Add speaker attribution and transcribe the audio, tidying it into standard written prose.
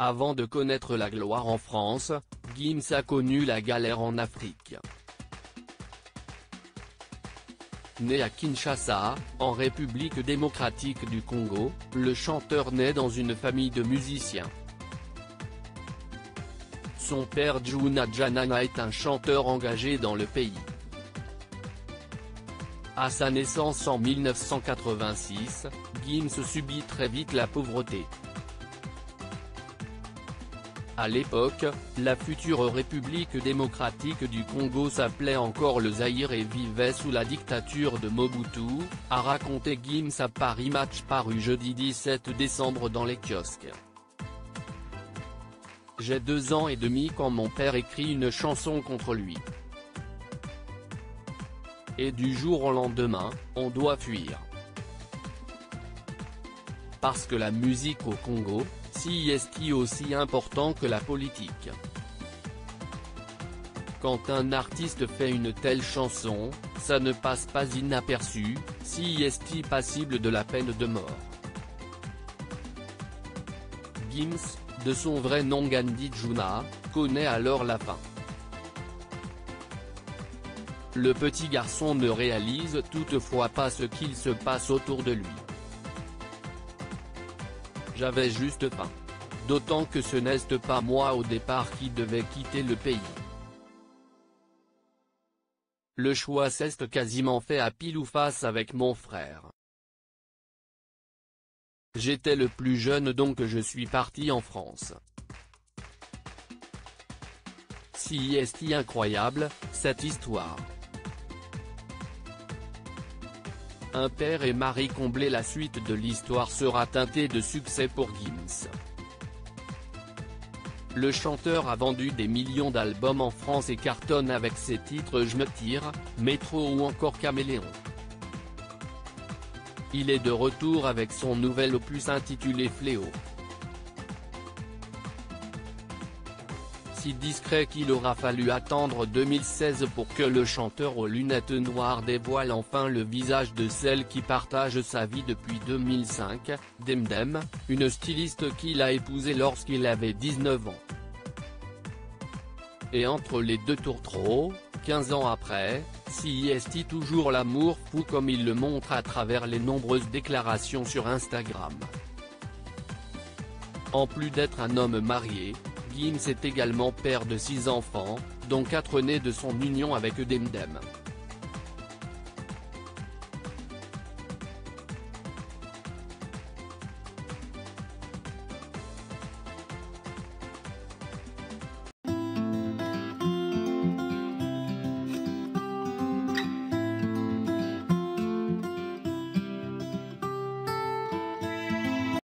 Speaker 1: Avant de connaître la gloire en France, Gims a connu la galère en Afrique. Né à Kinshasa, en République démocratique du Congo, le chanteur naît dans une famille de musiciens. Son père Juna Janana est un chanteur engagé dans le pays. À sa naissance en 1986, Gims subit très vite la pauvreté. À l'époque, la future République démocratique du Congo s'appelait encore le Zaïre et vivait sous la dictature de Mobutu, a raconté Gims à Paris Match paru jeudi 17 décembre dans les kiosques. J'ai 2 ans et demi quand mon père écrit une chanson contre lui. Et du jour au lendemain, on doit fuir. Parce que la musique au Congo, si est aussi important que la politique. Quand un artiste fait une telle chanson, ça ne passe pas inaperçu, si est passible de la peine de mort. Gims, de son vrai nom Gandhi Juna, connaît alors la fin. Le petit garçon ne réalise toutefois pas ce qu'il se passe autour de lui. J'avais juste faim. D'autant que ce n'est pas moi au départ qui devais quitter le pays. Le choix s'est quasiment fait à pile ou face avec mon frère. J'étais le plus jeune donc je suis parti en France. Si est incroyable, cette histoire. Un père et mari comblés. La suite de l'histoire sera teintée de succès pour Gims. Le chanteur a vendu des millions d'albums en France et cartonne avec ses titres Je me tire, Métro ou encore Caméléon. Il est de retour avec son nouvel opus intitulé Fléau. Si discret qu'il aura fallu attendre 2016 pour que le chanteur aux lunettes noires dévoile enfin le visage de celle qui partage sa vie depuis 2005, Demdem, une styliste qu'il a épousée lorsqu'il avait 19 ans. Et entre les deux tourtereaux, 15 ans après, si est toujours l'amour fou comme il le montre à travers les nombreuses déclarations sur Instagram. En plus d'être un homme marié, Gims est également père de 6 enfants, dont 4 nés de son union avec Demdem.